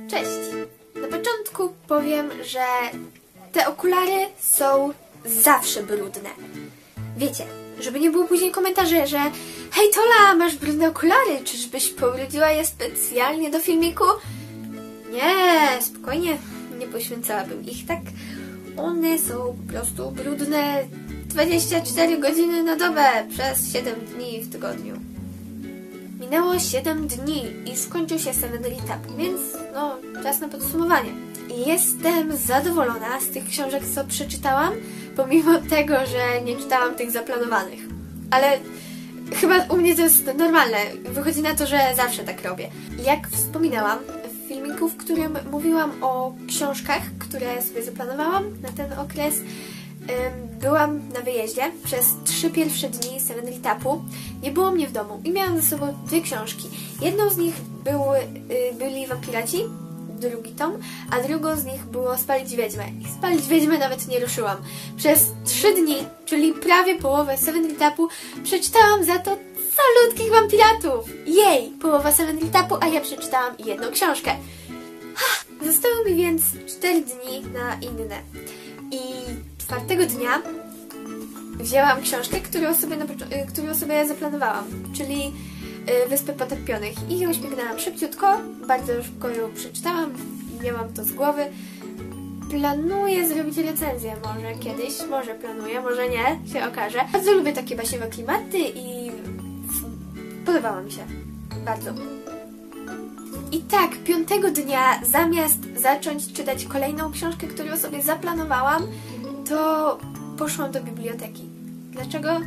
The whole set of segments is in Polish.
Cześć! Na początku powiem, że te okulary są zawsze brudne. Wiecie, żeby nie było później komentarzy, że hej Tola, masz brudne okulary, czyżbyś pobrudziła je specjalnie do filmiku? Nie, spokojnie, nie poświęcałabym ich tak. One są po prostu brudne 24 godziny na dobę przez 7 dni w tygodniu. Minęło 7 dni i skończył się Seven Etap, więc no, czas na podsumowanie. Jestem zadowolona z tych książek, co przeczytałam, pomimo tego, że nie czytałam tych zaplanowanych. Ale chyba u mnie to jest normalne. Wychodzi na to, że zawsze tak robię. Jak wspominałam w filmiku, w którym mówiłam o książkach, które sobie zaplanowałam na ten okres, byłam na wyjeździe przez 3 pierwsze dni Seven Etapu. Nie było mnie w domu i miałam ze sobą 2 książki. Jedną z nich byli Wampiraci, drugi tom, a drugą z nich było Spalić Wiedźmę. I Spalić Wiedźmę nawet nie ruszyłam. Przez 3 dni, czyli prawie połowę Seven Etapu, przeczytałam za to salutkich wampiratów. Jej! Połowa Seven Etapu, a ja przeczytałam jedną książkę. Zostało mi więc 4 dni na inne. I 4 dnia wzięłam książkę, którą sobie zaplanowałam, czyli Wyspy Potopionych, i ją śmignęłam szybciutko, bardzo szybko ją przeczytałam, miałam to z głowy. Planuję zrobić recenzję może kiedyś, może planuję, może nie, się okaże. Bardzo lubię takie baśniowe klimaty i podobała mi się bardzo. I tak, 5 dnia, zamiast zacząć czytać kolejną książkę, którą sobie zaplanowałam, to poszłam do biblioteki. Dlaczego?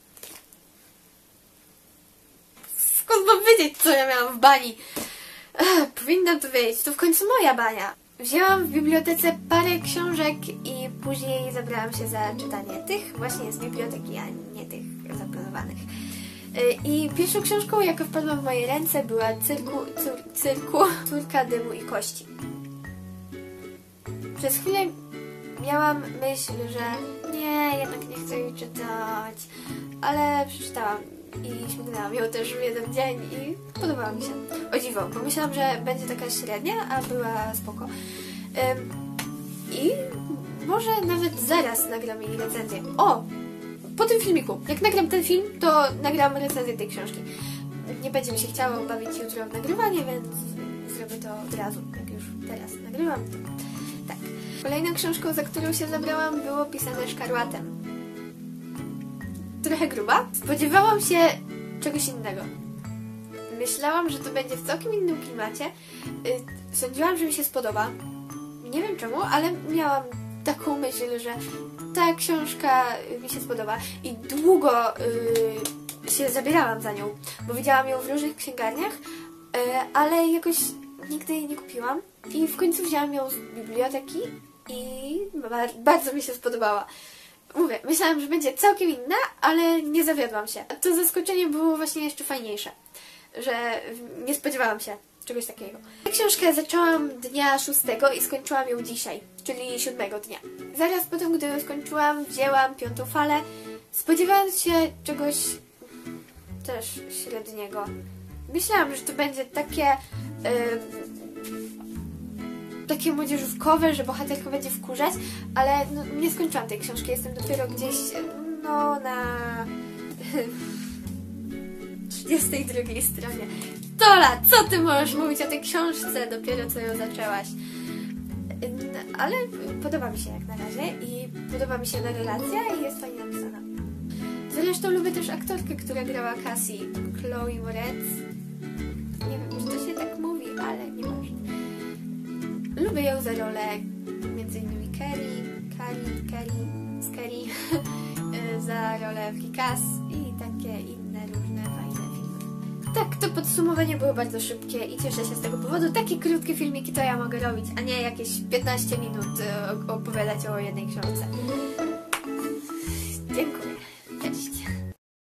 Skąd mam wiedzieć, co ja miałam w bani? Powinnam to wiedzieć, to w końcu moja bania. Wzięłam w bibliotece parę książek i później zabrałam się za czytanie tych właśnie z biblioteki, a nie tych zaplanowanych. I pierwszą książką, jaka wpadła w moje ręce, była Córka Dymu i Kości. Przez chwilę miałam myśl, że nie, jednak nie chcę jej czytać, ale przeczytałam i śmignęłam ją też w jeden dzień i podobała mi się. O dziwo, bo myślałam, że będzie taka średnia, a była spoko. I może nawet zaraz nagram jej recenzję. O! Po tym filmiku. Jak nagram ten film, to nagram recenzję tej książki. Nie będzie mi się chciało bawić jutro w nagrywanie, więc zrobię to od razu. Jak już teraz nagrywam, to tak. Kolejną książką, za którą się zabrałam, było Pisane szkarłatem. Trochę gruba. Spodziewałam się czegoś innego. Myślałam, że to będzie w całkiem innym klimacie. Sądziłam, że mi się spodoba. Nie wiem czemu, ale miałam taką myśl, że ta książka mi się spodoba i długo się zabierałam za nią, bo widziałam ją w różnych księgarniach, ale jakoś nigdy jej nie kupiłam i w końcu wzięłam ją z biblioteki i bardzo mi się spodobała. Mówię, myślałam, że będzie całkiem inna, ale nie zawiodłam się. To zaskoczenie było właśnie jeszcze fajniejsze, że nie spodziewałam się czegoś takiego. Książkę zaczęłam dnia 6 i skończyłam ją dzisiaj, czyli 7 dnia. Zaraz potem, gdy ją skończyłam, wzięłam 5. falę, spodziewając się czegoś też średniego. Myślałam, że to będzie takie młodzieżówkowe, że bohaterka będzie wkurzać, ale no, nie skończyłam tej książki, jestem dopiero gdzieś no na 32 stronie. Tola, co ty możesz mówić o tej książce? Dopiero co ją zaczęłaś. No, ale podoba mi się jak na razie i podoba mi się narracja i jest fajnie napisana. Zresztą lubię też aktorkę, która grała Cassie, Chloe Moretz. Nie wiem, czy to się tak mówi, ale nieważne. Lubię ją za rolę m.in. Carrie, za rolę w Kick-Ass i takie inne różne fajne filmy. Tak, to podsumowanie było bardzo szybkie i cieszę się z tego powodu. Takie krótkie filmiki to ja mogę robić, a nie jakieś 15 minut opowiadać o jednej książce.